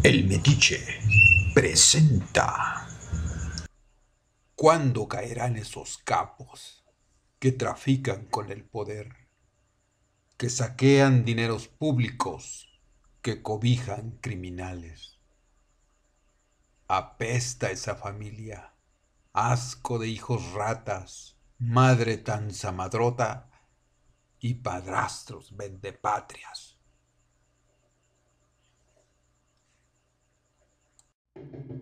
El Metiche presenta. ¿Cuándo caerán esos capos que trafican con el poder, que saquean dineros públicos, que cobijan criminales? Apesta esa familia, asco de hijos ratas, madre tan zamadrota y padrastros vendepatrias.